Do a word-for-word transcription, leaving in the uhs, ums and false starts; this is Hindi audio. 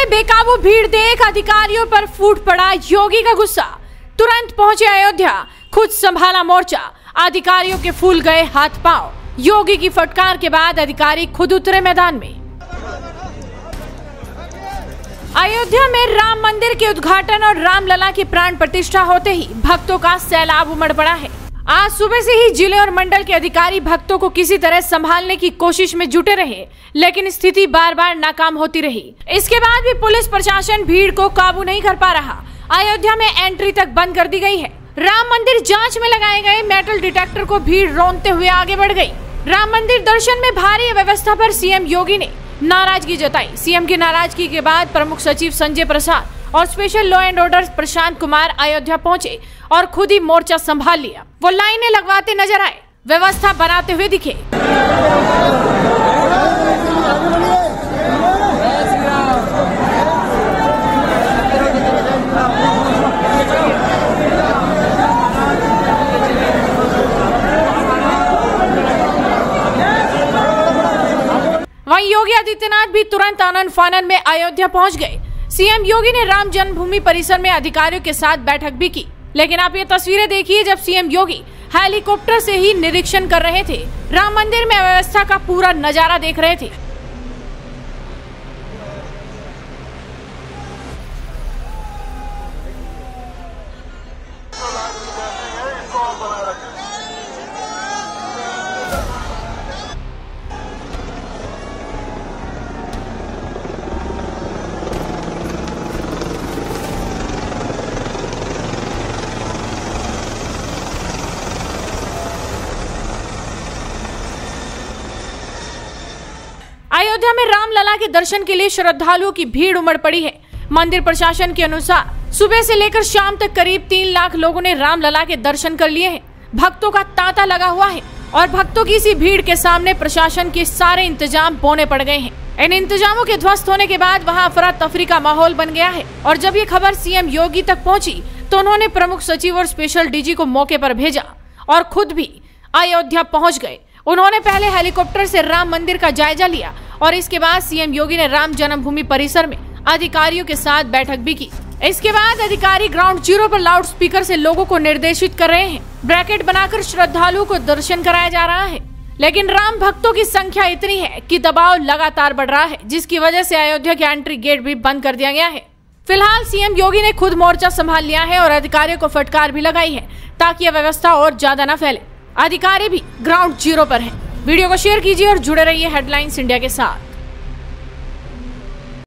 बेकाबू भीड़ देख अधिकारियों पर फूट पड़ा योगी का गुस्सा। तुरंत पहुंचे अयोध्या, खुद संभाला मोर्चा, अधिकारियों के फूल गए हाथ पांव। योगी की फटकार के बाद अधिकारी खुद उतरे मैदान में। अयोध्या में राम मंदिर के उद्घाटन और रामलला की प्राण प्रतिष्ठा होते ही भक्तों का सैलाब उमड़ पड़ा है। आज सुबह से ही जिले और मंडल के अधिकारी भक्तों को किसी तरह संभालने की कोशिश में जुटे रहे, लेकिन स्थिति बार बार नाकाम होती रही। इसके बाद भी पुलिस प्रशासन भीड़ को काबू नहीं कर पा रहा। अयोध्या में एंट्री तक बंद कर दी गई है। राम मंदिर जांच में लगाए गए मेटल डिटेक्टर को भीड़ रौंदते हुए आगे बढ़ गई। राम मंदिर दर्शन में भारी व्यवस्था पर सीएम योगी ने नाराजगी जताई। सीएम की नाराजगी के बाद प्रमुख सचिव संजय प्रसाद और special law and order Prashant Kumar Ayodhya पहुंचे और खुद ही मोर्चा संभाल लिया। वो लाइनें लगवाते नजर आए, व्यवस्था बनाते हुए दिखे। वहीं योगी आदित्यनाथ भी तुरंत आनन फानन में अयोध्या पहुंच गए। सीएम योगी ने राम जन्मभूमि परिसर में अधिकारियों के साथ बैठक भी की। लेकिन आप ये तस्वीरें देखिए जब सीएम योगी हेलीकॉप्टर से ही निरीक्षण कर रहे थे, राम मंदिर में व्यवस्था का पूरा नजारा देख रहे थे। अयोध्या में रामलला के दर्शन के लिए श्रद्धालुओं की भीड़ उमड़ पड़ी है। मंदिर प्रशासन के अनुसार सुबह से लेकर शाम तक करीब तीन लाख लोगों ने रामलला के दर्शन कर लिए हैं। भक्तों का तांता लगा हुआ है और भक्तों की इसी भीड़ के सामने प्रशासन के सारे इंतजाम बौने पड़ गए हैं। इन इंतजामों के ध्वस्त होने के बाद वहां अफरा तफरी का माहौल बन गया है। और जब ये खबर सीएम योगी तक पहुंची तो उन्होंने प्रमुख सचिव और स्पेशल डीजी को मौके पर भेजा और खुद भी अयोध्या पहुँच गए। उन्होंने पहले हेलीकॉप्टर से राम मंदिर का जायजा लिया और इसके बाद सीएम योगी ने राम जन्मभूमि परिसर में अधिकारियों के साथ बैठक भी की। इसके बाद अधिकारी ग्राउंड जीरो पर लाउड स्पीकर से लोगों को निर्देशित कर रहे हैं। ब्रैकेट बनाकर श्रद्धालुओं को दर्शन कराया जा रहा है। लेकिन राम भक्तों की संख्या इतनी है कि दबाव लगातार बढ़ रहा है, जिसकी वजह से अयोध्या के एंट्री गेट भी बंद कर दिया गया है। फिलहाल सीएम योगी ने खुद मोर्चा संभाल लिया है और अधिकारियों को फटकार भी लगाई है ताकि यह व्यवस्था और ज्यादा न फैले। अधिकारी भी ग्राउंड जीरो पर हैं। वीडियो को शेयर कीजिए और जुड़े रहिए हेडलाइंस इंडिया के साथ।